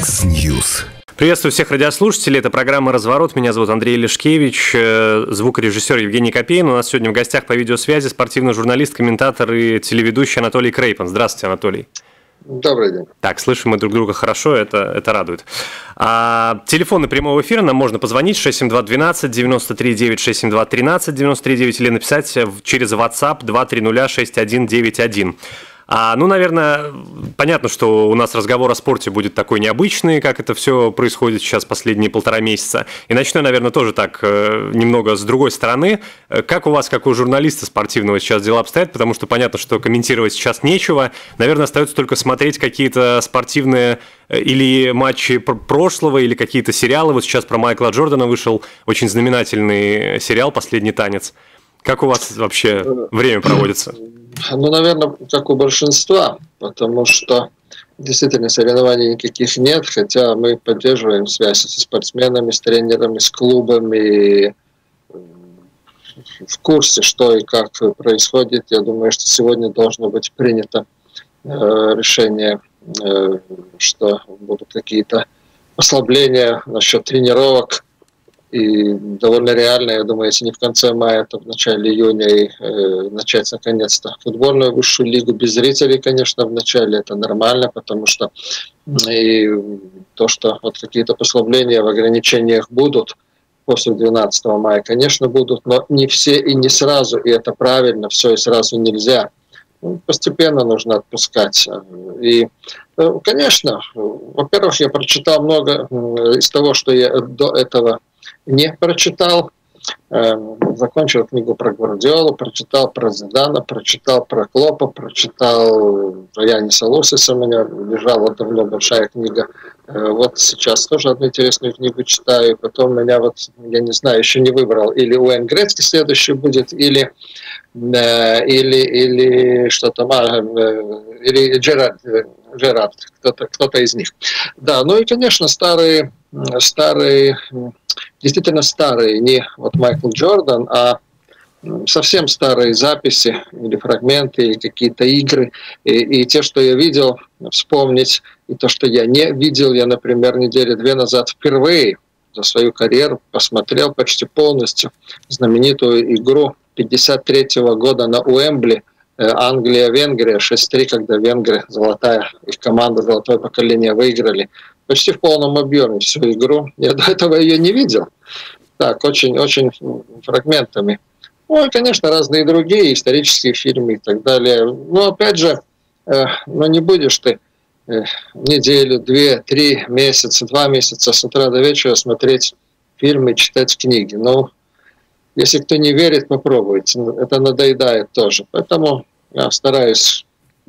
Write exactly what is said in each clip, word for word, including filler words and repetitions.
X-News. Приветствую всех радиослушателей. Это программа «Разворот». Меня зовут Андрей Лешкевич, звукорежиссер Евгений Копейн. У нас сегодня в гостях по видеосвязи спортивный журналист, комментатор и телеведущий Анатолий Крейпан. Здравствуйте, Анатолий. Добрый день. Так, слышим мы друг друга хорошо, это, это радует. А, телефоны прямого эфира, нам можно позвонить шесть семь два двенадцать девяносто три девять, шесть семь два тринадцать девяносто три девять или написать через WhatsApp два три ноль шесть один девять один. А, ну, наверное, понятно, что у нас разговор о спорте будет такой необычный, как это все происходит сейчас последние полтора месяца. И начну, наверное, тоже так немного с другой стороны. Как у вас, как у журналиста спортивного, сейчас дела обстоят? Потому что понятно, что комментировать сейчас нечего. Наверное, остается только смотреть какие-то спортивные или матчи прошлого, или какие-то сериалы. Вот сейчас про Майкла Джордана вышел очень знаменательный сериал «Последний танец». Как у вас вообще время проводится? Ну, наверное, как у большинства, потому что действительно соревнований никаких нет, хотя мы поддерживаем связь со спортсменами, с тренерами, с клубами, в курсе, что и как происходит. Я думаю, что сегодня должно быть принято э, решение, э, что будут какие-то послабления насчет тренировок. И довольно реально, я думаю, если не в конце мая, то в начале июня и э, начать наконец-то футбольную высшую лигу без зрителей, конечно, в начале это нормально, потому что и то, что вот какие-то послабления в ограничениях будут после двенадцатого мая, конечно, будут, но не все и не сразу, и это правильно, все и сразу нельзя. Ну, постепенно нужно отпускать. И, конечно, во-первых, я прочитал много из того, что я до этого не прочитал. Закончил книгу про Гвардиолу, прочитал про Зидана, прочитал про Клопа, прочитал про Яниса Лусиса. У меня лежала давно большая книга. Вот сейчас тоже одну интересную книгу читаю. Потом меня вот, я не знаю, еще не выбрал. Или Уэйн Грецкий следующий будет, или или, или что там, а, или Джерард, Джерард кто-то, кто-то из них. Да, ну и, конечно, старые, старые, действительно старые, не вот Майкл Джордан, а совсем старые записи или фрагменты, или какие-то игры. И, и те, что я видел, вспомнить, и то, что я не видел, я, например, недели две назад впервые за свою карьеру посмотрел почти полностью знаменитую игру пятьдесят третьего года на Уэмбли, Англия-Венгрия, шесть три, когда венгры, золотая их команда, золотое поколение, выиграли почти в полном объеме всю игру. Я до этого ее не видел. Так, очень-очень фрагментами. Ну и, конечно, разные другие исторические фильмы и так далее. Но, опять же, э, ну не будешь ты э, неделю, две, три месяца, два месяца с утра до вечера смотреть фильмы, читать книги. Ну, если кто не верит, попробуйте. Это надоедает тоже. Поэтому я стараюсь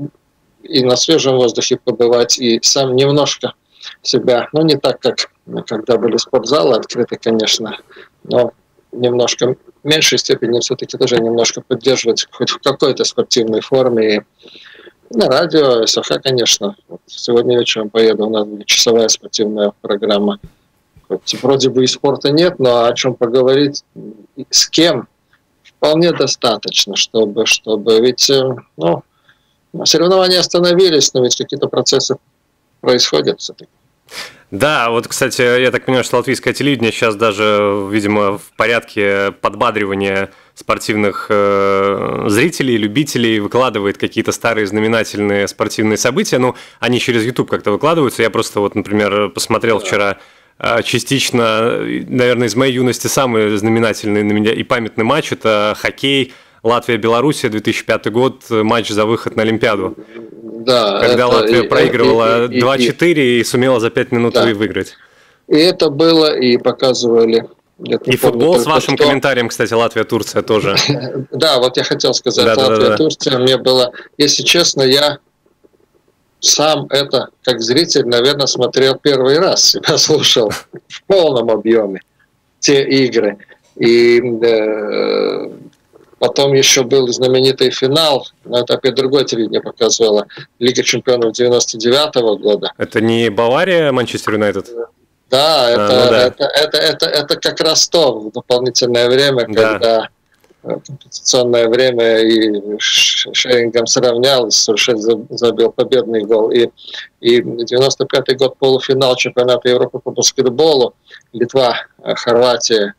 и на свежем воздухе побывать, и сам немножко себя, ну не так, как когда были спортзалы открыты, конечно, но немножко в меньшей степени все-таки тоже немножко поддерживать хоть в какой-то спортивной форме. И на радио, СХ, конечно. Вот сегодня вечером поеду, у нас будет часовая спортивная программа. Хоть вроде бы и спорта нет, но о чем поговорить, с кем, вполне достаточно, чтобы, чтобы ведь, ну, соревнования остановились, но ведь какие-то процессы происходят все-таки. Да, вот, кстати, я так понимаю, что латвийское телевидение сейчас даже, видимо, в порядке подбадривания спортивных э, зрителей, любителей выкладывает какие-то старые знаменательные спортивные события. Ну, они через YouTube как-то выкладываются. Я просто вот, например, посмотрел вчера частично, наверное, из моей юности самый знаменательный на меня и памятный матч – это хоккей Латвия-Белоруссия, две тысячи пятый год, матч за выход на Олимпиаду. Да, когда это, Латвия и, проигрывала два четыре и, и, и сумела за пять минут да. выиграть. И это было, и показывали. И футбол с вашим кто... комментарием, кстати, Латвия-Турция тоже. Да, вот я хотел сказать, Латвия-Турция, мне было, если честно, я сам это, как зритель, наверное, смотрел первый раз, себя слушал в полном объеме те игры. И э, потом еще был знаменитый финал, но это опять другое телевидение показывало, Лига чемпионов девяносто девятого года. Это не Бавария, Манчестер Юнайтед? Да, это, а, ну да. Это, это, это, это как раз то в дополнительное время, да. когда компенсационное время и Шерингом сравнял, совершенно забил победный гол. И, и девяносто пятый год, полуфинал чемпионата Европы по баскетболу, Литва, Хорватия.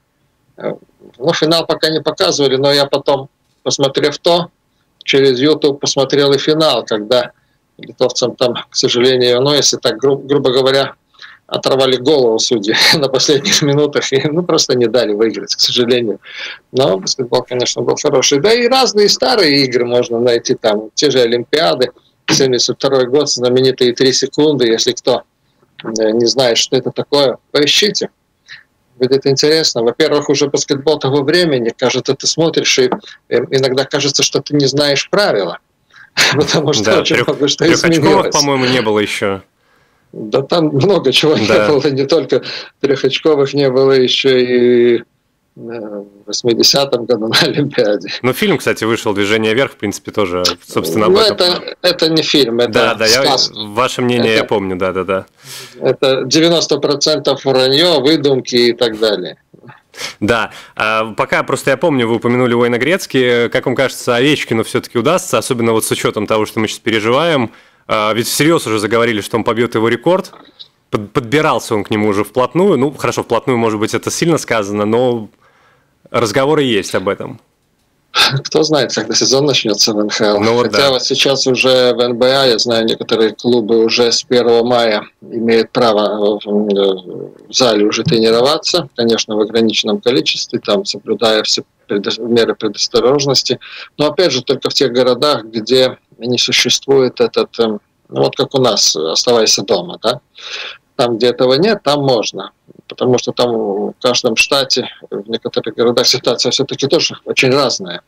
Ну, финал пока не показывали, но я потом, посмотрев то, через YouTube посмотрел и финал, когда литовцам там, к сожалению, ну, если так, гру- грубо говоря, оторвали голову судьи на последних минутах и ну, просто не дали выиграть, к сожалению. Но баскетбол, конечно, был хороший. Да и разные старые игры можно найти там. Те же Олимпиады, семьдесят второй год, знаменитые три секунды. Если кто не знает, что это такое, поищите. Будет интересно. Во-первых, уже баскетбол того времени, кажется, ты смотришь, и иногда кажется, что ты не знаешь правила. Потому что да, очень трех, много что изменилось. Трехочковых, по-моему, не было еще. Да там много чего да. не было, не только трехочковых не было, еще и в восьмидесятом году на Олимпиаде. Ну, фильм, кстати, вышел «Движение вверх», в принципе, тоже, собственно, об ну, этом. Это, это не фильм, это да, да, сказка. Я, ваше мнение это, я помню, да-да-да. Это девяносто процентов вранье, выдумки и так далее. Да, пока просто я помню, вы упомянули Уэйна Грецки, как вам кажется, Овечкину все-таки удастся, особенно вот с учетом того, что мы сейчас переживаем, ведь всерьез уже заговорили, что он побьет его рекорд, подбирался он к нему уже вплотную, ну, хорошо, вплотную, может быть, это сильно сказано, но разговоры есть об этом. Кто знает, когда сезон начнется в эн ха эл. Ну, Хотя да. вот сейчас уже в эн бэ а, я знаю, некоторые клубы уже с первого мая имеют право в зале уже тренироваться, конечно, в ограниченном количестве, там, соблюдая все меры предосторожности. Но, опять же, только в тех городах, где не существует этот, ну, вот как у нас, оставайся дома, да? Там, где этого нет, там можно. Потому что там в каждом штате, в некоторых городах ситуация все-таки тоже очень разная.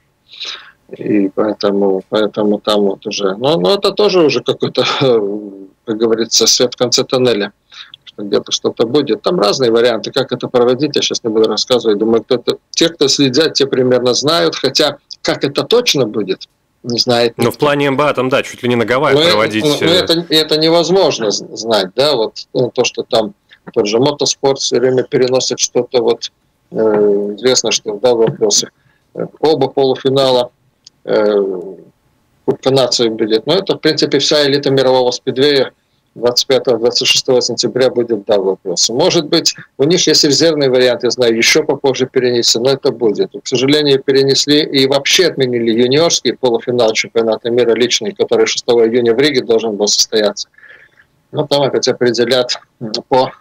И поэтому, поэтому там вот уже... Но, но это тоже уже какой-то, как говорится, свет в конце тоннеля. Что где-то что-то будет. Там разные варианты, как это проводить. Я сейчас не буду рассказывать. Думаю, кто-то, те, кто следят, те примерно знают. Хотя, как это точно будет, не знает никто. Но в плане эн бэ а там, да, чуть ли не на Гавайях но проводить. Это, но это, это невозможно знать, да, вот ну, то, что там тот же мотоспорт все время переносит что-то, вот э, известно, что, да, вопросы. Оба полуфинала э, Кубка нации будет, но это, в принципе, вся элита мирового спидвея двадцать пятого — двадцать шестого сентября будет, да, вопросы. Может быть, у них есть резервный вариант, я знаю, еще попозже перенести, но это будет. К сожалению, перенесли и вообще отменили юниорский полуфинал чемпионата мира личный, который шестого июня в Риге должен был состояться. Ну, там опять определят по...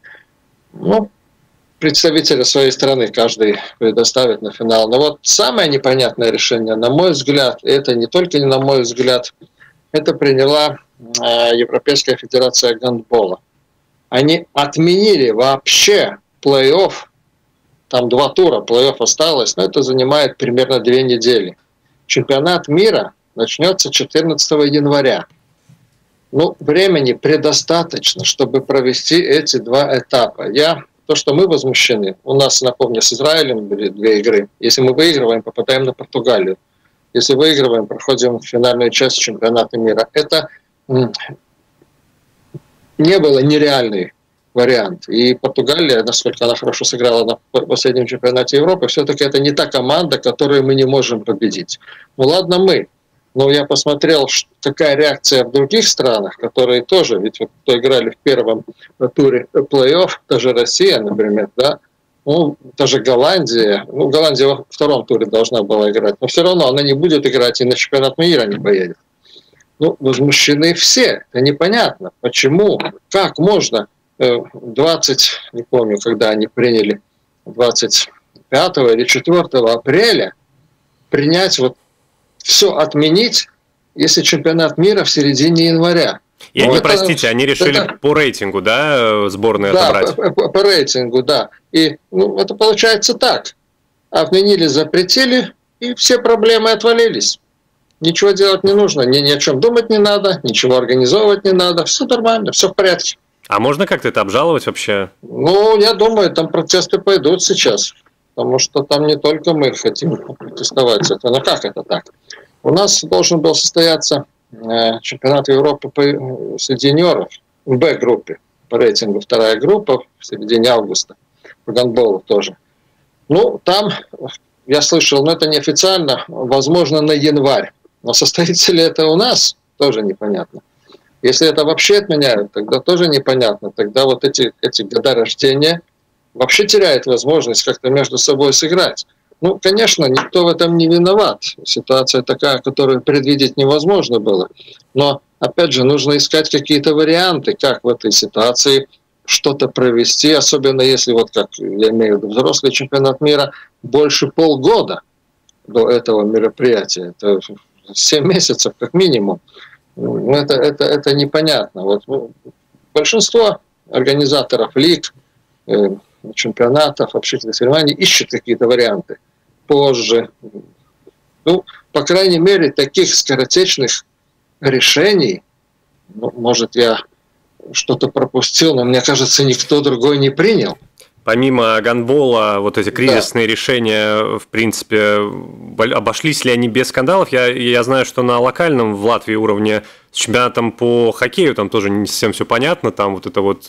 Ну, представителя своей страны каждый предоставит на финал. Но вот самое непонятное решение, на мой взгляд, это не только не на мой взгляд, это приняла Европейская федерация гандбола. Они отменили вообще плей-офф, там два тура, плей-офф осталось, но это занимает примерно две недели. Чемпионат мира начнется четырнадцатого января. Ну, времени предостаточно, чтобы провести эти два этапа. Я, то, что мы возмущены, у нас, напомню, с Израилем были две игры. Если мы выигрываем, попадаем на Португалию. Если выигрываем, проходим финальную часть чемпионата мира. Это не было нереальный вариант. И Португалия, насколько она хорошо сыграла на последнем чемпионате Европы, все-таки это не та команда, которую мы не можем победить. Ну ладно мы. Но я посмотрел, какая реакция в других странах, которые тоже, ведь вот кто играли в первом туре плей-офф, даже Россия, например, да, ну, даже Голландия, ну, Голландия во втором туре должна была играть, но все равно она не будет играть и на чемпионат мира не поедет. Ну, возмущены все. Это непонятно. Почему? Как можно двадцать, не помню, когда они приняли, двадцать пятого или четвёртого апреля принять, вот все отменить, если чемпионат мира в середине января. И ну, они, это, простите, они решили это, по рейтингу, да, сборные да, отобрать? По, по, по рейтингу, да. И ну, это получается так. Отменили, запретили, и все проблемы отвалились. Ничего делать не нужно, ни, ни о чем думать не надо, ничего организовывать не надо, все нормально, все в порядке. А можно как-то это обжаловать вообще? Ну, я думаю, там протесты пойдут сейчас, потому что там не только мы хотим протестовать. Это, ну как это так? У нас должен был состояться э, чемпионат Европы по, среди юниоров в Б-группе, по рейтингу вторая группа в середине августа, по гандболу тоже. Ну, там я слышал, но это неофициально, возможно, на январь. Но состоится ли это у нас, тоже непонятно. Если это вообще отменяют, тогда тоже непонятно. Тогда вот эти, эти года рождения вообще теряют возможность как-то между собой сыграть. Ну, конечно, никто в этом не виноват. Ситуация такая, которую предвидеть невозможно было. Но, опять же, нужно искать какие-то варианты, как в этой ситуации что-то провести, особенно если, вот как я имею в виду, взрослый чемпионат мира, больше полгода до этого мероприятия. Это семь месяцев как минимум. Это, это, это непонятно. Вот большинство организаторов лиг, чемпионатов, общественных соревнований ищут какие-то варианты позже. Ну, по крайней мере, таких скоротечных решений, ну, может, я что-то пропустил, но мне кажется, никто другой не принял. Помимо гандбола, вот эти кризисные да. решения, в принципе, обошлись ли они без скандалов? Я, я знаю, что на локальном в Латвии уровне с чемпионатом по хоккею там тоже не совсем все понятно. Там вот это вот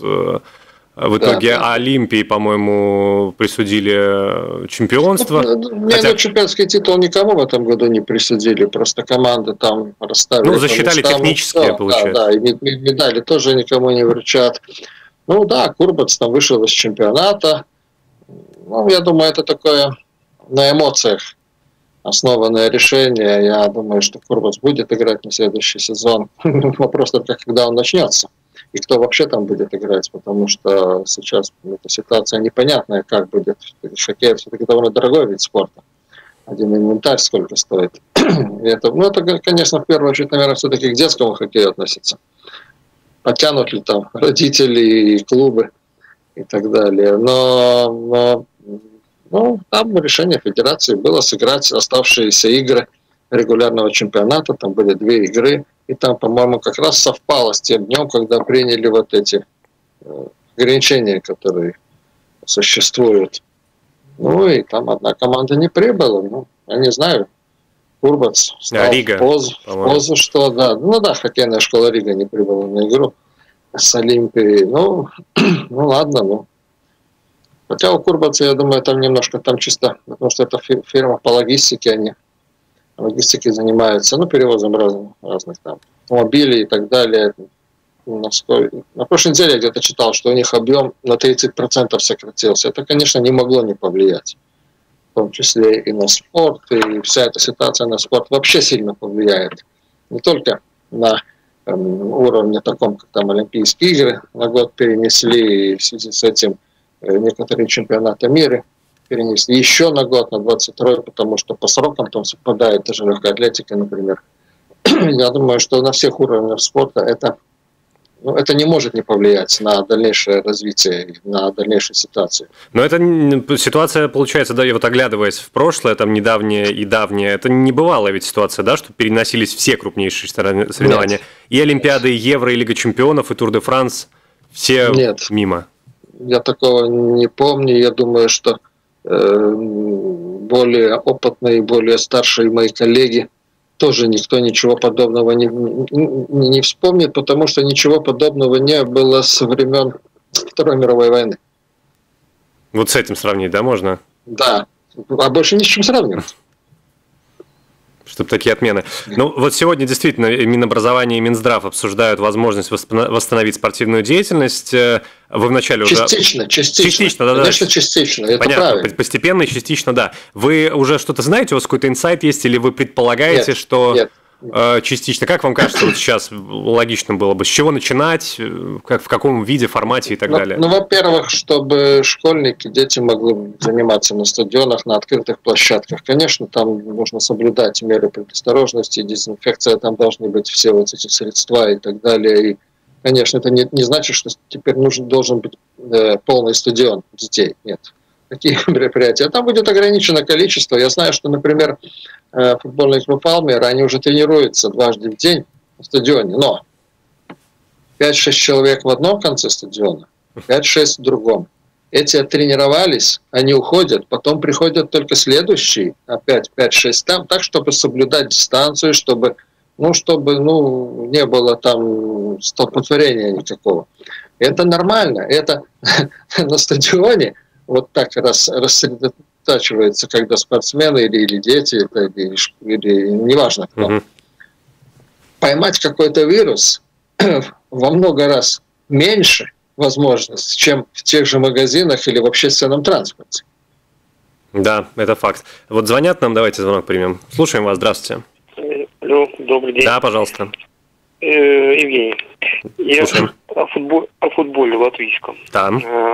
в итоге да, да. Олимпии, по-моему, присудили чемпионство. Ну, Хотя... чемпионский титул никому в этом году не присудили, просто команды там расставили. Ну, засчитали технические, получается. Да, да, и медали тоже никому не вручат. Ну да, Курбац там вышел из чемпионата. Ну, я думаю, это такое на эмоциях основанное решение. Я думаю, что Курбац будет играть на следующий сезон. Вопрос только, когда он начнется. И кто вообще там будет играть, потому что сейчас эта ситуация непонятная, как будет. Хоккей все-таки довольно дорогой вид спорта. Один инвентарь сколько стоит. И это, ну, это, конечно, в первую очередь, наверное, все-таки к детскому хоккею относится. Потянут ли там родители и клубы и так далее. Но, но ну, там решение федерации было сыграть оставшиеся игры регулярного чемпионата. Там были две игры. И там, по-моему, как раз совпало с тем днем, когда приняли вот эти ограничения, которые существуют. Ну и там одна команда не прибыла. Ну, я не знаю. Курбац стал а, Рига, в позу, в позу, что да. Ну да, хоккейная школа Рига не прибыла на игру с Олимпией. Ну, ну ладно, ну. Хотя у Курбаца, я думаю, там немножко там чисто, потому что это фирма по логистике, они логистикой занимаются, ну, перевозом разных, разных там автомобилей и так далее. На, на прошлой неделе я где-то читал, что у них объем на тридцать процентов сократился. Это, конечно, не могло не повлиять. В том числе и на спорт, и вся эта ситуация на спорт вообще сильно повлияет. Не только на э, уровне таком, как там Олимпийские игры на год перенесли, и в связи с этим э, некоторые чемпионаты мира перенесли еще на год, на двадцать второй, потому что по срокам там совпадает даже легкая атлетика, например. Я думаю, что на всех уровнях спорта это Ну, это не может не повлиять на дальнейшее развитие, на дальнейшую ситуацию. Но эта ситуация, получается, да, вот оглядываясь в прошлое, там недавнее и давнее, это не бывалая ведь ситуация, да, что переносились все крупнейшие соревнования. Нет. И Олимпиады, и Евро, и Лига чемпионов, и Тур де Франс, все Нет. мимо. Я такого не помню. Я думаю, что э, более опытные, более старшие мои коллеги тоже никто ничего подобного не, не, не вспомнит, потому что ничего подобного не было со времен Второй мировой войны. Вот с этим сравнить, да, можно? Да, а больше ни с чем сравнивать. Чтобы такие отмены. Ну, вот сегодня действительно Минобразование и Минздрав обсуждают возможность восстановить спортивную деятельность. Вы вначале частично, уже... Частично, частично. Частично, да, Конечно, да. частично, это Понятно, правильно. Постепенно и частично, да. Вы уже что-то знаете, у вас какой-то инсайт есть, или вы предполагаете, нет, что нет. Э, частично? Как вам кажется, вот сейчас логично было бы? С чего начинать? Как, в каком виде, формате и так ну, далее? Ну, во-первых, чтобы школьники, дети могли заниматься на стадионах, на открытых площадках. Конечно, там нужно соблюдать меры предосторожности, дезинфекция, там должны быть все вот эти средства и так далее. И, конечно, это не, не значит, что теперь нужен, должен быть э, полный стадион детей. Нет. Такие мероприятия. Там будет ограничено количество. Я знаю, что, например, футбольный клуб «Алмер», они уже тренируются дважды в день на стадионе, но пять-шесть человек в одном конце стадиона, пять-шесть в другом. Эти оттренировались, они уходят, потом приходят только следующие, опять пять-шесть там, так, чтобы соблюдать дистанцию, чтобы, ну, чтобы, ну, не было там столпотворения никакого. Это нормально, это на стадионе вот так рас, рассредоточено, подтачивается, когда спортсмены или, или дети, это, или, или неважно кто. Угу. Поймать какой-то вирус во много раз меньше возможность, чем в тех же магазинах или в общественном транспорте. Да, это факт. Вот звонят нам, давайте звонок примем. Слушаем вас, здравствуйте. Алло, добрый день. Да, пожалуйста. Евгений, я о, футбол, о футболе латвийском. Да.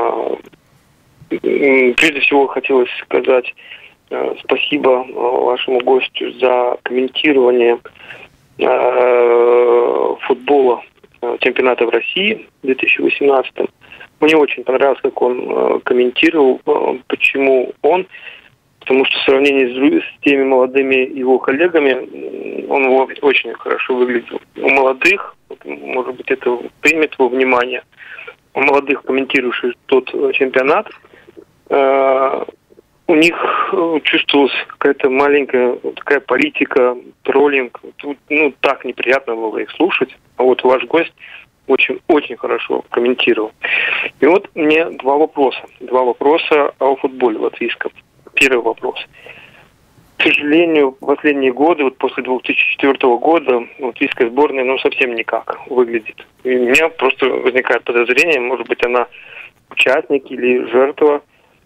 Прежде всего хотелось сказать спасибо вашему гостю за комментирование футбола чемпионата в России в две тысячи восемнадцатом. Мне очень понравилось, как он комментировал, почему он, потому что в сравнении с теми молодыми его коллегами, он очень хорошо выглядел. У молодых, может быть, это примет во внимание, у молодых, комментирующих тот чемпионат, у них чувствовалась какая-то маленькая такая политика, троллинг. Ну, так неприятно было их слушать. А вот ваш гость очень-очень хорошо комментировал. И вот мне два вопроса. Два вопроса о футболе латвийском. Первый вопрос. К сожалению, в последние годы, вот после две тысячи четвёртого года, латвийская сборная, ну, совсем никак выглядит. И у меня просто возникает подозрение, может быть, она участник или жертва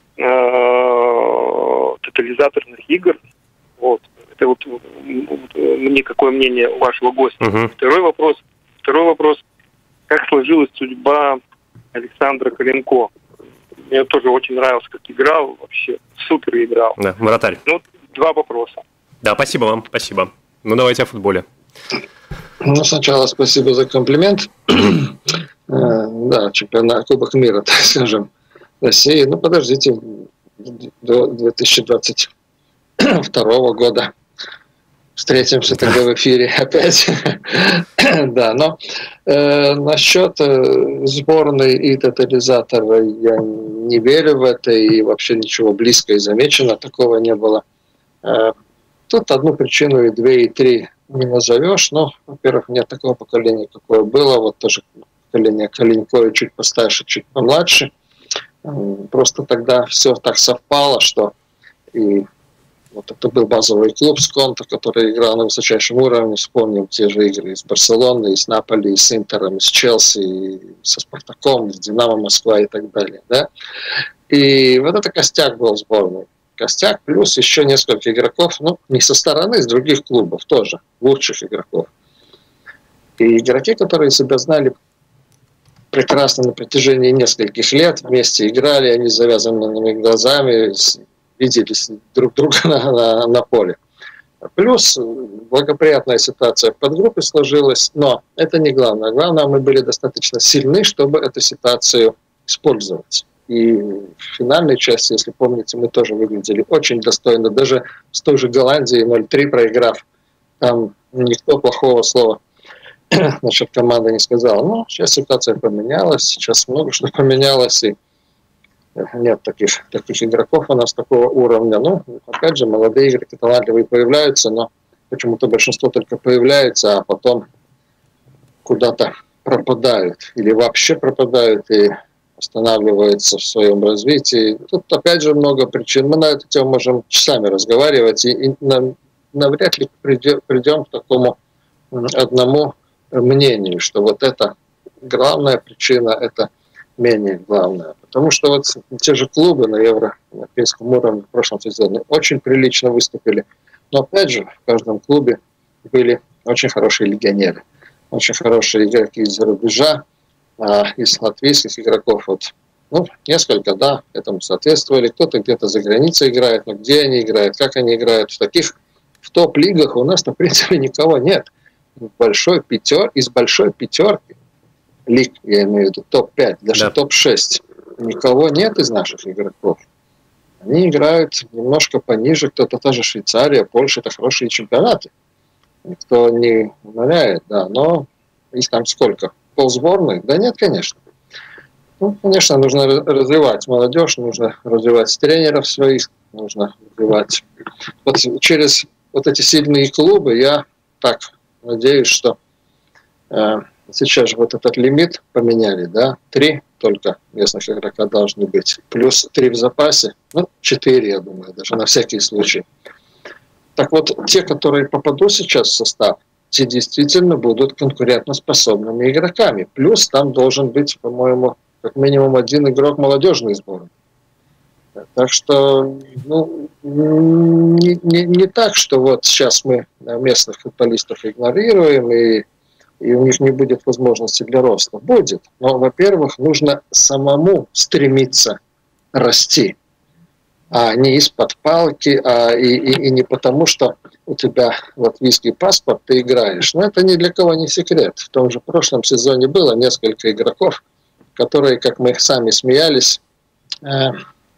тотализаторных игр. Вот. Это вот мне какое мнение вашего гостя. Uh-huh. Второй вопрос. Второй вопрос. Как сложилась судьба Александра Коленко? Мне тоже очень нравилось, как играл. Вообще супер играл. Да, вратарь. Ну, два вопроса. Да, спасибо вам, спасибо. Ну, давайте о футболе. Ну, сначала спасибо за комплимент. Да, чемпионат, Кубок мира, так скажем, России. Ну, подождите, до две тысячи двадцать второго года встретимся тогда в эфире опять. Да, но э, насчет э, сборной и тотализатора я не верю в это, и вообще ничего близко и замечено такого не было. Э, тут одну причину, и две, и три не назовешь. Но, во-первых, нет такого поколения, какое было. Вот тоже поколение Коленко и чуть постарше, чуть помладше. Просто тогда все так совпало, что и вот это был базовый клуб Сконто, который играл на высочайшем уровне. Вспомним те же игры из Барселоны, из Наполи, с Интером, из Челси, и со Спартаком, с Динамо Москва и так далее. Да? И вот это костяк был сборной. Костяк плюс еще несколько игроков, ну, не со стороны, с других клубов тоже, лучших игроков. И игроки, которые себя знали прекрасно на протяжении нескольких лет, вместе играли, они с завязанными глазами, видели друг друга на, на, на поле. Плюс благоприятная ситуация в подгруппе сложилась, но это не главное. Главное, мы были достаточно сильны, чтобы эту ситуацию использовать. И в финальной части, если помните, мы тоже выглядели очень достойно. Даже с той же Голландией ноль три проиграв, там никто плохого слова насчет команды не сказал. Ну, сейчас ситуация поменялась, сейчас много что поменялось, и нет таких, таких игроков у нас такого уровня. Ну, опять же, молодые игроки талантливые появляются, но почему-то большинство только появляется, а потом куда-то пропадают. Или вообще пропадают и останавливаются в своем развитии. Тут опять же много причин. Мы на эту тему можем часами разговаривать, и, и нам, навряд ли придем, придем к такому одному мнению, что вот это главная причина, это менее главное. Потому что вот те же клубы на европейском уровне в прошлом сезоне очень прилично выступили. Но опять же, в каждом клубе были очень хорошие легионеры, очень хорошие игроки из-за рубежа, а из латвийских игроков вот, ну, несколько, да, этому соответствовали. Кто-то где-то за границей играет, но где они играют, как они играют. В таких в топ-лигах у нас, в принципе, никого нет. Большой пятер, из большой пятерки лиг, я имею в виду топ пять, даже да. топ шесть, никого нет из наших игроков. Они играют немножко пониже, кто-то тоже Швейцария, Польша, это хорошие чемпионаты. Никто не умоляет, да, но их там сколько? Полсборной? Да нет, конечно. Ну, конечно, нужно развивать молодежь, нужно развивать тренеров своих, нужно развивать. Вот через вот эти сильные клубы я так надеюсь, что э, сейчас же вот этот лимит поменяли, да, три только местных игрока должны быть. Плюс три в запасе, ну, четыре, я думаю, даже на всякий случай. Так вот, те, которые попадут сейчас в состав, те действительно будут конкурентоспособными игроками. Плюс там должен быть, по-моему, как минимум один игрок молодежной сборной. Так что, ну, не, не, не так, что вот сейчас мы местных футболистов игнорируем, и, и у них не будет возможности для роста. Будет. Но, во-первых, нужно самому стремиться расти, а не из-под палки, а и, и, и не потому, что у тебя латвийский паспорт, ты играешь. Но это ни для кого не секрет. В том же прошлом сезоне было несколько игроков, которые, как мы сами смеялись, э,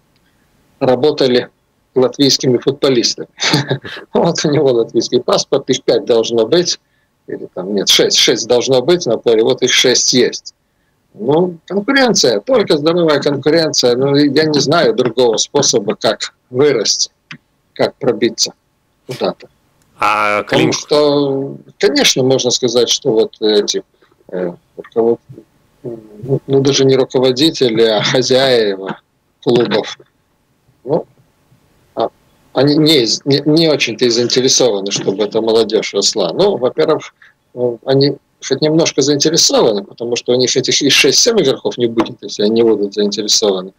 работали латвийскими футболистами. Вот у него латвийский паспорт, их пять должно быть, или там нет, шесть, шесть должно быть на поле, вот их шесть есть. Ну, конкуренция, только здоровая конкуренция. Ну, я не знаю другого способа, как вырасти, как пробиться куда-то. А Потому Клим... что, конечно, можно сказать, что вот эти, э, руковод... ну, ну, даже не руководители, а хозяева клубов, ну, а, они не, не, не очень-то и заинтересованы, чтобы эта молодежь росла. Ну, во-первых, они хоть немножко заинтересованы, потому что у них этих и шесть-семь игроков не будет, если они не будут заинтересованы.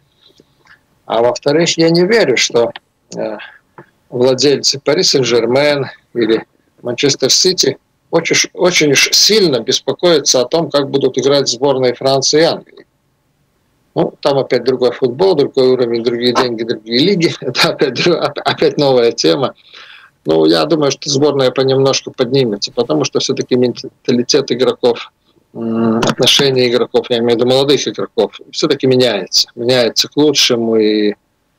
А во-вторых, я не верю, что э, владельцы Пари Сен-Жермен или Манчестер Сити очень, очень сильно беспокоятся о том, как будут играть сборные Франции и Англии. Ну, там опять другой футбол, другой уровень, другие деньги, другие лиги. Это опять, опять новая тема. Ну, я думаю, что сборная понемножку поднимется, потому что все-таки менталитет игроков, отношение игроков, я имею в виду молодых игроков, все-таки меняется. Меняется к лучшему, и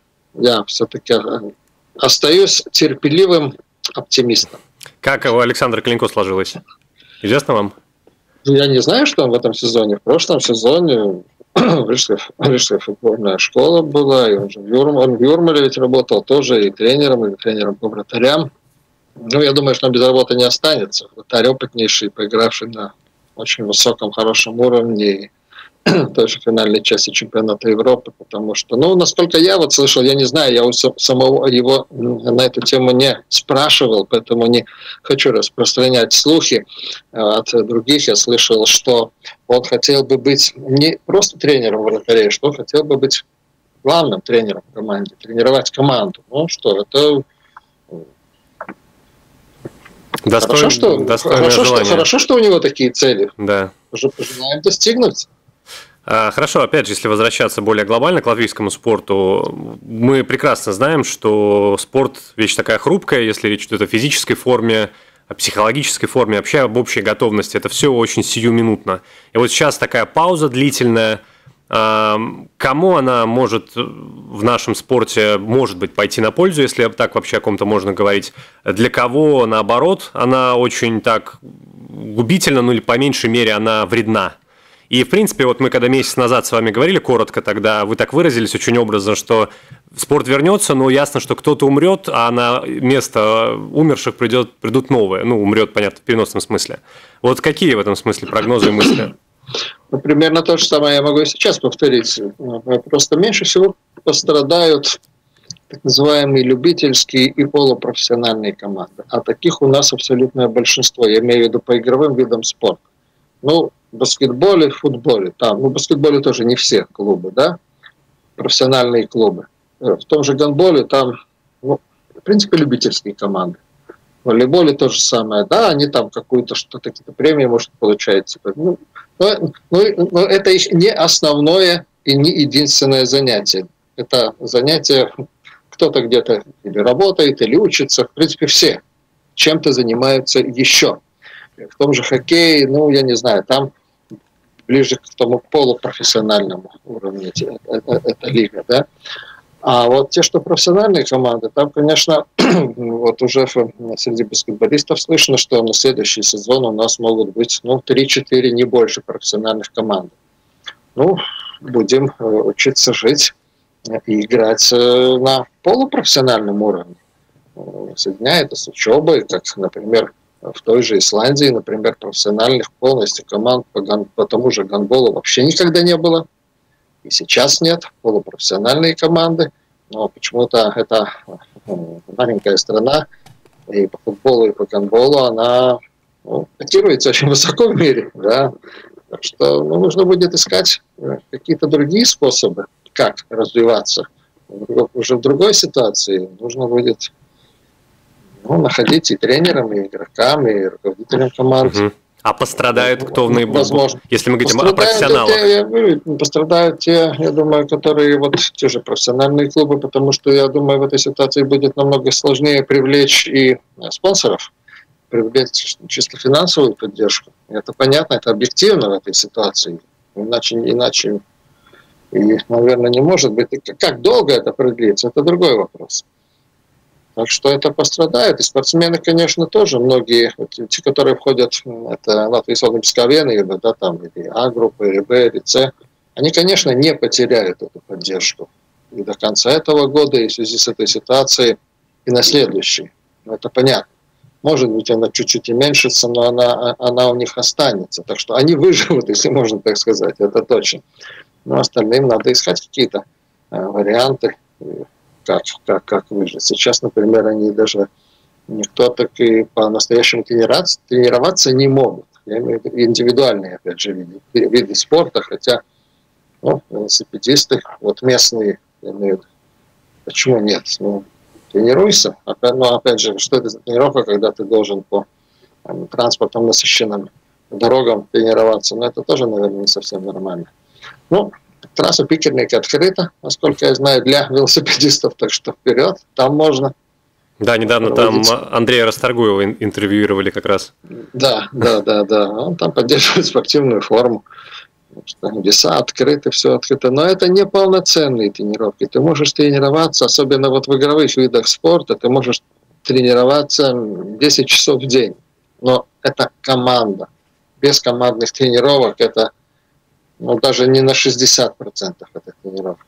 я все-таки остаюсь терпеливым оптимистом. Как у Александра Клинко сложилось? Известно вам? Я не знаю, что он в этом сезоне. В прошлом сезоне Рижская, Рижская футбольная школа была, и он же в Юрмале, он в Юрмале ведь работал тоже и тренером, и тренером по вратарям. Ну, я думаю, что он без работы не останется. Вратарь опытнейший, поигравший на очень высоком, хорошем уровне, той же финальной части чемпионата Европы, потому что, ну, насколько я вот слышал, я не знаю, я у самого его на эту тему не спрашивал, поэтому не хочу распространять слухи от других. Я слышал, что он хотел бы быть не просто тренером вратарей, что он хотел бы быть главным тренером в команде, тренировать команду. Ну что, это... Достойно, хорошо, что, хорошо, что, хорошо, что у него такие цели. Да. Уже пожелаем достигнуть. Хорошо, опять же, если возвращаться более глобально к латвийскому спорту, мы прекрасно знаем, что спорт – вещь такая хрупкая, если речь идет о физической форме, о психологической форме, вообще об общей готовности. Это все очень сиюминутно. И вот сейчас такая пауза длительная. Кому она может в нашем спорте, может быть, пойти на пользу, если так вообще о ком-то можно говорить? Для кого, наоборот, она очень так губительна, ну или по меньшей мере она вредна? И, в принципе, вот мы когда месяц назад с вами говорили коротко, тогда вы так выразились очень образно, что спорт вернется, но ясно, что кто-то умрет, а на место умерших придет, придут новые. Ну, умрет, понятно, в переносном смысле. Вот какие в этом смысле прогнозы и мысли? Ну, примерно то же самое я могу и сейчас повторить. Просто меньше всего пострадают так называемые любительские и полупрофессиональные команды. А таких у нас абсолютное большинство. Я имею в виду по игровым видам спорта. Ну, в баскетболе, в футболе. Там, ну, в баскетболе тоже не все клубы, да, профессиональные клубы. В том же гандболе там, ну, в принципе, любительские команды. В волейболе то же самое. Да, они там какую-то что-то, какие-то премии, может, получают. Типа, ну, но, но, но это не основное и не единственное занятие. Это занятие, кто-то где-то или работает, или учится. В принципе, все чем-то занимаются еще. В том же хоккее, ну, я не знаю, там ближе к тому полупрофессиональному уровню эта лига, да. А вот те, что профессиональные команды, там, конечно, вот уже среди баскетболистов слышно, что на следующий сезон у нас могут быть, ну, три-четыре, не больше профессиональных команд. Ну, будем учиться жить и играть на полупрофессиональном уровне. Соединяет это с учебой, как, например, в той же Исландии, например, профессиональных полностью команд по, ган, по тому же гандболу вообще никогда не было. и сейчас нет, полупрофессиональные команды, но почему-то эта маленькая страна и по футболу, и по гандболу, она ну, котируется очень высоко в мире, да, так что ну, нужно будет искать какие-то другие способы, как развиваться. Уже в другой ситуации нужно будет ну, находить и тренерам, и игрокам, и руководителям команд. Угу. А пострадают кто в наибольшем? Возможно. Если мы говорим о профессионалах. Те, я говорю, пострадают те, я думаю, которые вот те же профессиональные клубы, потому что, я думаю, в этой ситуации будет намного сложнее привлечь и спонсоров, привлечь чисто финансовую поддержку. Это понятно, это объективно в этой ситуации. Иначе, иначе и, наверное, не может быть. Как долго это продлится, это другой вопрос. Так что это пострадает. И спортсмены, конечно, тоже многие, вот, те, которые входят, это Латвийская Олимпийская Вена, да, там, или А-группа, или Б, или С, они, конечно, не потеряют эту поддержку. И до конца этого года, и в связи с этой ситуацией, и на следующий. Ну, это понятно. Может быть, она чуть-чуть уменьшится, но она, она у них останется. Так что они выживут, если можно так сказать, это точно. Но остальным надо искать какие-то э, варианты, Как, как, как выжить. Сейчас, например, они даже никто так и по-настоящему тренироваться, тренироваться не могут. Я имею в виду индивидуальные, опять же, виды, виды спорта, хотя ну, велосипедисты, вот местные, я имею в виду, почему нет? Ну, тренируйся. Опять, ну, опять же, что это за тренировка, когда ты должен по там, транспортным насыщенным дорогам тренироваться? Но это тоже, наверное, не совсем нормально. Ну, трасса Пикерники открыта, насколько я знаю, для велосипедистов, так что вперед, там можно. Да, недавно проводить. Там Андрея Расторгуева интервьюировали как раз. Да, да, да, да. Он там поддерживает спортивную форму. Веса открыты, все открыто. Но это не полноценные тренировки. Ты можешь тренироваться, особенно вот в игровых видах спорта, ты можешь тренироваться десять часов в день. Но это команда. Без командных тренировок это ну, даже не на шестьдесят процентов этой тренировки.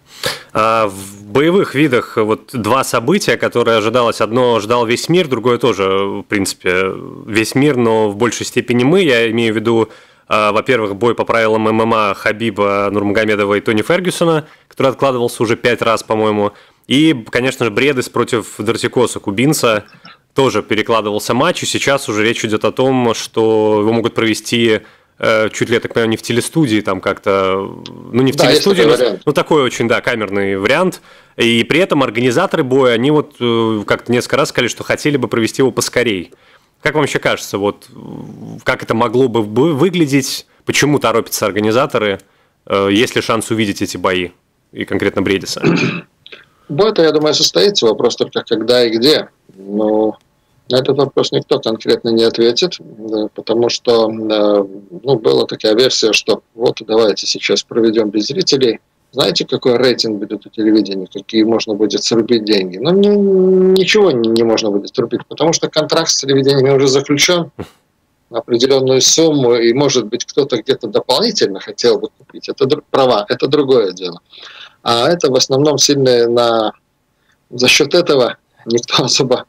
А в боевых видах вот два события, которые ожидалось. Одно ждал весь мир, другое тоже, в принципе, весь мир, но в большей степени мы. Я имею в виду, во-первых, бой по правилам ММА Хабиба Нурмагомедова и Тони Фергюсона, который откладывался уже пять раз, по-моему. И, конечно же, Бредес против Дортикоса, кубинца. Тоже перекладывался матч, и сейчас уже речь идет о том, что его могут провести чуть ли, я так понимаю, не в телестудии, там как-то, ну не в да, телестудии, но, ну такой очень, да, камерный вариант. И при этом организаторы боя, они вот как-то несколько раз сказали, что хотели бы провести его поскорей. Как вам еще кажется, вот как это могло бы выглядеть, почему торопятся организаторы, есть ли шанс увидеть эти бои, и конкретно Бредеса? Бой-то, я думаю, состоится, вопрос только когда и где. Но на этот вопрос никто конкретно не ответит, потому что ну, была такая версия, что вот давайте сейчас проведем без зрителей. Знаете, какой рейтинг будет у телевидения, какие можно будет срубить деньги? Ну, ничего не можно будет срубить, потому что контракт с телевидением уже заключен на определенную сумму, и, может быть, кто-то где-то дополнительно хотел бы купить. Это права, это другое дело. А это в основном сильно на... за счет этого никто особо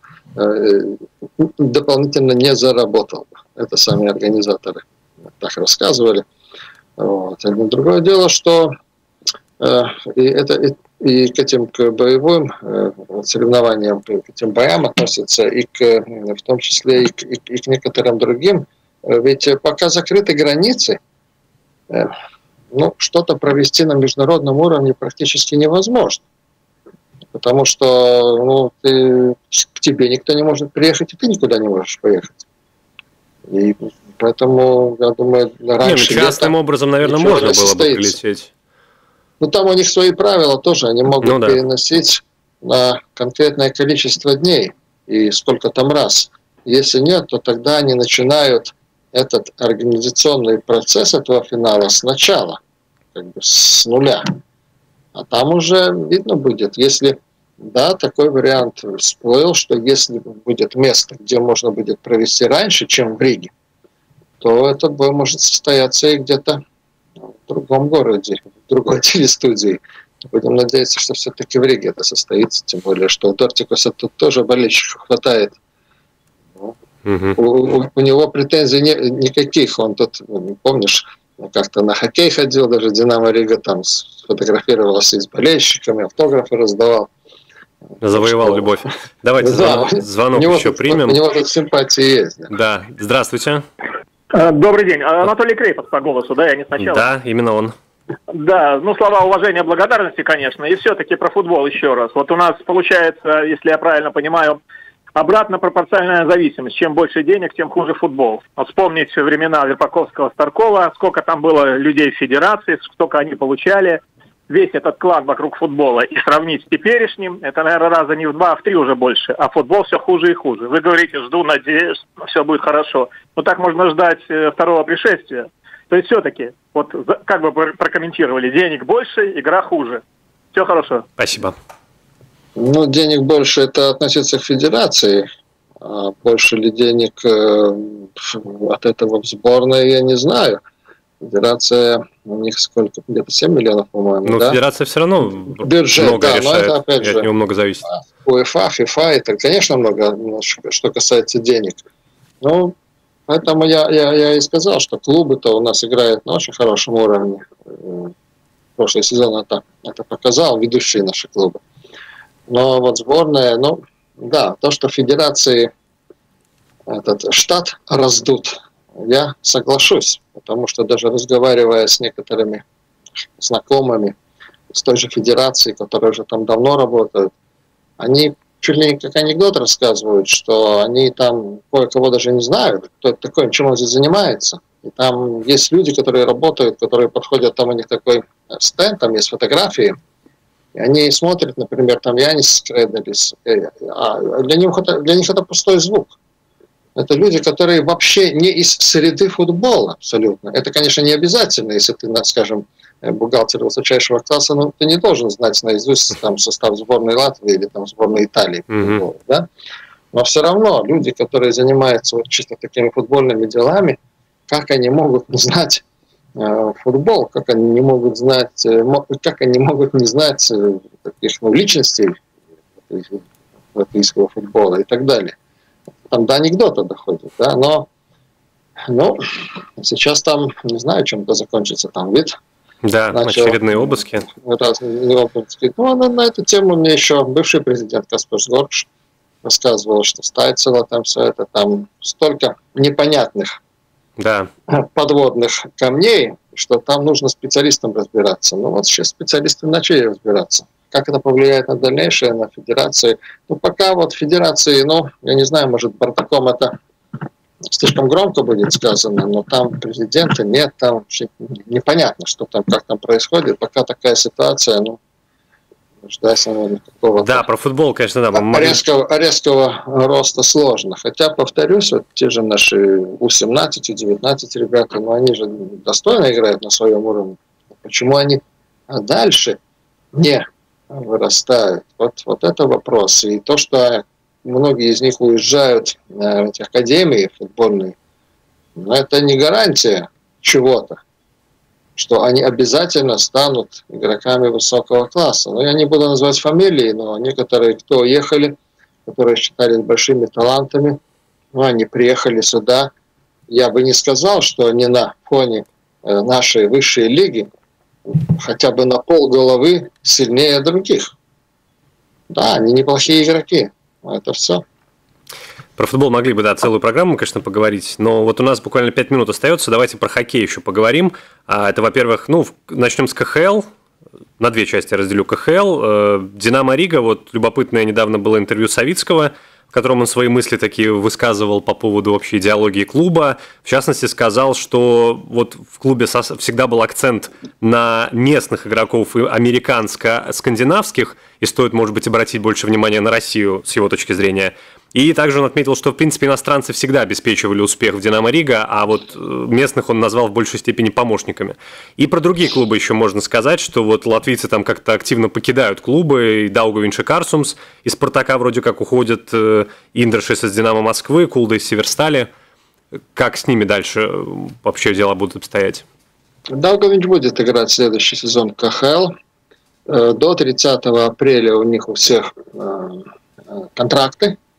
дополнительно не заработал. Это сами организаторы так рассказывали. Вот. Другое дело, что э, и, это, и, и к этим к боевым э, соревнованиям, к этим боям относятся, и к, в том числе и к, и, и к некоторым другим. Ведь пока закрыты границы, э, ну, что-то провести на международном уровне практически невозможно. Потому что ну, ты, к тебе никто не может приехать, и ты никуда не можешь поехать. И поэтому, я думаю, раньше... Не, ну, частным образом, наверное, можно было бы прилететь. Ну, там у них свои правила тоже. Они могут ну, да. переносить на конкретное количество дней и сколько там раз. Если нет, то тогда они начинают этот организационный процесс этого финала сначала, как бы с нуля. А там уже видно будет, если, да, такой вариант всплыл, что если будет место, где можно будет провести раньше, чем в Риге, то этот бой может состояться и где-то в другом городе, в другой телестудии. Будем надеяться, что все-таки в Риге это состоится, тем более, что у Дортикоса тут тоже болельщиков хватает. Ну, угу. у, у, у него претензий не, никаких, он тут, помнишь, как-то на хоккей ходил, даже «Динамо Рига» там сфотографировался с болельщиками, автографы раздавал. Завоевал что... любовь. Давайте да, звонок, звонок еще тут, примем. У него тут симпатии есть. Да, да. Здравствуйте. Добрый день. Анатолий Крейпов по голосу, да, я не сначала? Да, именно он. Да, ну слова уважения, благодарности, конечно, и все-таки про футбол еще раз. Вот у нас получается, если я правильно понимаю, обратно пропорциональная зависимость. Чем больше денег, тем хуже футбол. Вот вспомнить времена Верпаковского, Старкова, сколько там было людей в федерации, сколько они получали, весь этот клан вокруг футбола, и сравнить с теперешним, это, наверное, раза не в два, а в три уже больше. А футбол все хуже и хуже. Вы говорите, жду, надеюсь, все будет хорошо. Но так можно ждать второго пришествия. То есть все-таки, вот как бы прокомментировали, денег больше, игра хуже. Все хорошо. Спасибо. Ну, денег больше, это относится к федерации. А больше ли денег э, от этого в сборной, я не знаю. Федерация, у них сколько? Где-то семь миллионов, по-моему, ну, да? федерация все равно бюджет, много да, решает, но это, опять и же, от него много зависит. УЕФА, ФИФА, это, конечно, много, что касается денег. Ну, поэтому я, я, я и сказал, что клубы-то у нас играют на очень хорошем уровне. Прошлый сезон это, это показал, ведущие наши клубы. Но вот сборная, ну, да, то, что федерации этот штат раздут, я соглашусь, потому что даже разговаривая с некоторыми знакомыми с той же федерации, которые уже там давно работают, они чуть ли не как анекдот рассказывают, что они там кое-кого даже не знают, кто это такой, чем он здесь занимается. И там есть люди, которые работают, которые подходят, там у них такой стенд, там есть фотографии, и они смотрят, например, там Янис Кредерис, а для них, это, для них это пустой звук. Это люди, которые вообще не из среды футбола абсолютно. Это, конечно, не обязательно, если ты, скажем, бухгалтер высочайшего класса, но ты не должен знать наизусть там, состав сборной Латвии или там, сборной Италии. Mm-hmm. Да? Но все равно люди, которые занимаются вот, чисто такими футбольными делами, как они могут не знать э, футбол, как они не могут знать, э, как они могут не знать э, таких ну, личностей латвийского футбола и так далее. Там до анекдота доходит, да, но ну, сейчас там, не знаю, чем это закончится, там вид. Да, начал, очередные обыски. Разные обыски. Ну, на, на эту тему мне еще бывший президент Каспар Сгорбш рассказывал, что Стайцева там все это, там столько непонятных да. подводных камней, что там нужно специалистам разбираться. Ну, вот сейчас специалисты начали разбираться. Как это повлияет на дальнейшее, на федерации? Ну, пока вот федерации, ну, я не знаю, может, Бартаком это слишком громко будет сказано, но там президента нет, там вообще непонятно, что там, как там происходит. Пока такая ситуация, ну, ждать, наверное, какого-то... Да, про футбол, конечно, да. Мы... Резкого, резкого роста сложно. Хотя, повторюсь, вот те же наши У семнадцать, У девятнадцать ребята, ну, они же достойно играют на своем уровне. Почему они дальше не вырастают? Вот, вот это вопрос. И то, что многие из них уезжают в эти академии футбольные, но это не гарантия чего-то, что они обязательно станут игроками высокого класса. Ну, я не буду называть фамилии, но некоторые, кто уехали, которые считались большими талантами, ну, они приехали сюда. Я бы не сказал, что они на фоне нашей высшей лиги хотя бы на полголовы сильнее других. Да, они неплохие игроки. Это все. Про футбол могли бы, да, целую программу, конечно, поговорить, но вот у нас буквально пять минут остается, давайте про хоккей еще поговорим. Это, во-первых, ну, начнем с ка ха эл, на две части разделю ка ха эл. «Динамо Рига», вот любопытное недавно было интервью Савицкого, в котором он свои мысли такие высказывал по поводу общей идеологии клуба. В частности, сказал, что вот в клубе всегда был акцент на местных игроков и американско-скандинавских, и стоит, может быть, обратить больше внимания на Россию с его точки зрения. И также он отметил, что, в принципе, иностранцы всегда обеспечивали успех в «Динамо Рига», а вот местных он назвал в большей степени помощниками. И про другие клубы еще можно сказать, что вот латвийцы там как-то активно покидают клубы, и Даугавпилс и Карсумс, и Спартака вроде как уходят, Индершес из «Динамо Москвы», Кулда из Северстали. Как с ними дальше вообще дела будут обстоять? Даугавпилс будет играть следующий сезон ка ха эл. До тридцатого апреля у них у всех контракты.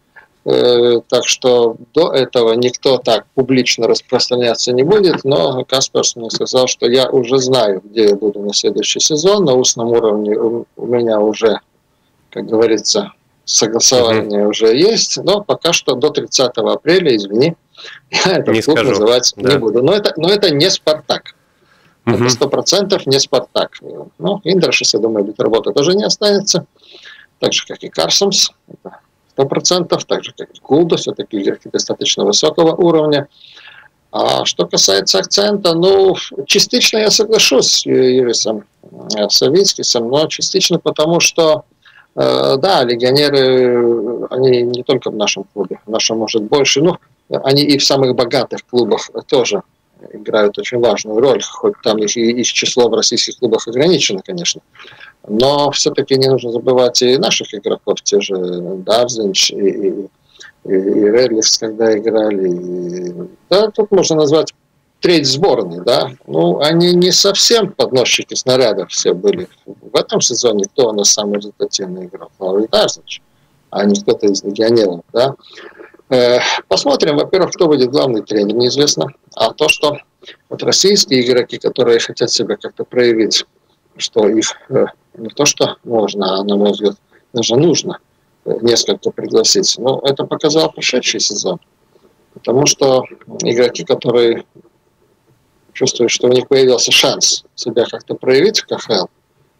Так что до этого никто так публично распространяться не будет, но Каспарс мне сказал, что я уже знаю, где я буду на следующий сезон. На устном уровне у меня уже, как говорится, согласование mm-hmm. уже есть, но пока что до тридцатого апреля, извини, я этот не клуб скажу. называть да. не буду. Но это, но это не «Спартак». Mm-hmm. Это сто процентов не «Спартак». Ну, Индершес, я думаю, без работы тоже не останется. Так же, как и Карсамс. Это сто процентов, так же, как и Кулда, все-таки игроки достаточно высокого уровня. А что касается акцента, ну, частично я соглашусь с Юрисом Савицкисом, но частично потому, что, э, да, легионеры, они не только в нашем клубе, в нашем, может, больше, ну, они и в самых богатых клубах тоже играют очень важную роль, хоть там их и, и число в российских клубах ограничено, конечно. Но все-таки не нужно забывать и наших игроков, те же Дарзинч и, и, и Редликс, когда играли. И, да, тут можно назвать треть сборной, да. Ну, они не совсем подносчики снарядов все были. В этом сезоне кто у нас самый результативный игрок? Лаури Дарзинч, а не кто-то из легионеров, да. Посмотрим, во-первых, кто будет главный тренер, неизвестно. А то, что вот российские игроки, которые хотят себя как-то проявить, что их не то, что можно, а, на мой взгляд, даже нужно несколько пригласить. Но это показал прошедший сезон. Потому что игроки, которые чувствуют, что у них появился шанс себя как-то проявить в ка ха эл,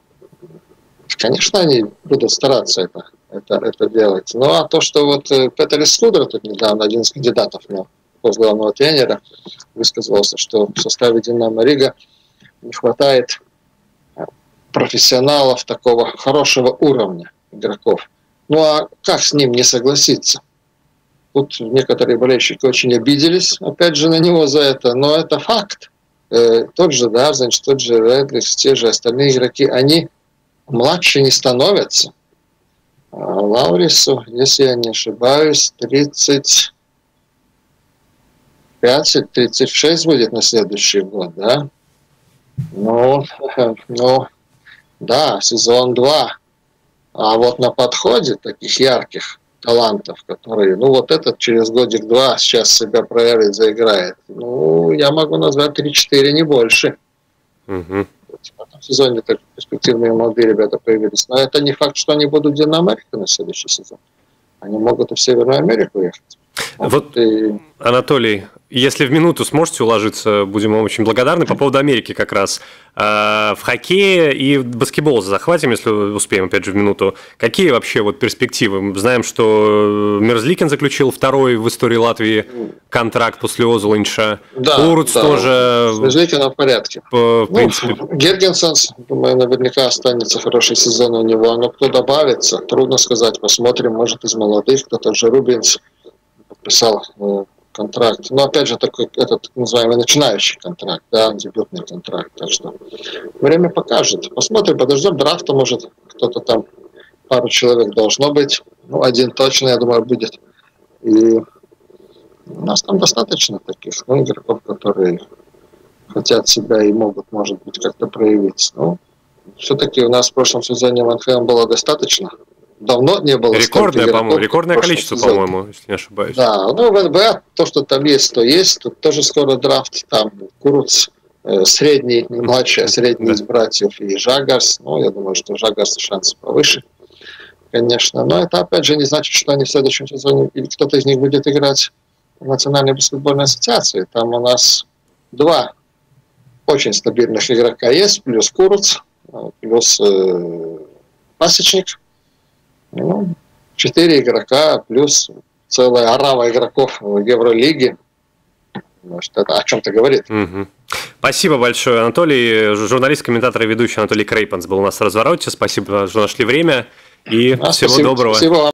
конечно, они будут стараться это, это, это делать. Ну, а то, что вот Петер Слудер, тут недавно один из кандидатов на пост главного тренера, высказался, что в составе «Динамо Рига» не хватает профессионалов такого хорошего уровня игроков. Ну, а как с ним не согласиться? Тут некоторые болельщики очень обиделись, опять же, на него за это, но это факт. Э, тот же Дарзинч, тот же Редликс, те же остальные игроки, они младше не становятся. А Лаурису, если я не ошибаюсь, тридцать пять тридцать шесть будет на следующий год, да? Ну, ну, да, сезон два. А вот на подходе таких ярких талантов, которые, ну, вот этот через годик-два сейчас себя проявит, заиграет. Ну, я могу назвать три-четыре, не больше. Угу. В этом сезоне так перспективные молодые ребята появились. Но это не факт, что они будут в Динамо Рига на следующий сезон. Они могут и в Северную Америку ехать. Вот, и... Анатолий, если в минуту сможете уложиться, будем вам очень благодарны. По поводу Америки как раз. В хоккее и баскетбол захватим, если успеем, опять же, в минуту. Какие вообще вот перспективы? Мы знаем, что Мерзликин заключил второй в истории Латвии контракт после Озолинша. Да, Уруц да. тоже... С Мерзликиным в порядке. В принципе... Ну, Гергенсенс, думаю, наверняка останется хороший сезон у него. Но кто добавится, трудно сказать. Посмотрим, может, из молодых, кто-то же Рубинс подписал контракт. Но опять же, такой этот так называемый начинающий контракт, да, дебютный контракт. Так что время покажет. Посмотрим, подождем драфта, может, кто-то там, пару человек должно быть. Ну, один точно, я думаю, будет. И у нас там достаточно таких, ну, игроков, которые хотят себя и могут, может быть, как-то проявить. Ну, все-таки у нас в прошлом сезоне в эн ха эл было достаточно. Давно не было. Рекордное, по-моему, рекордное количество, сезоне. По-моему, если не ошибаюсь. Да, ну в эн бэ а то, что там есть, то есть. Тут тоже скоро драфт. Там Куруц, э, средний, не младший, а средний из братьев, и Жагарс. Ну, я думаю, что Жагарс шансы повыше, конечно. Но это, опять же, не значит, что они в следующем сезоне, или кто-то из них будет играть в Национальной баскетбольной ассоциации. Там у нас два очень стабильных игрока есть, плюс Куруц, плюс э, Пасечник. Ну, четыре игрока плюс целая орава игроков в Евролиге. Может, это о чем-то говорит. Угу. Спасибо большое, Анатолий. Журналист, комментатор и ведущий Анатолий Крейпанс был у нас в развороте. Спасибо, что нашли время. И а, всего спасибо, доброго. Спасибо вам.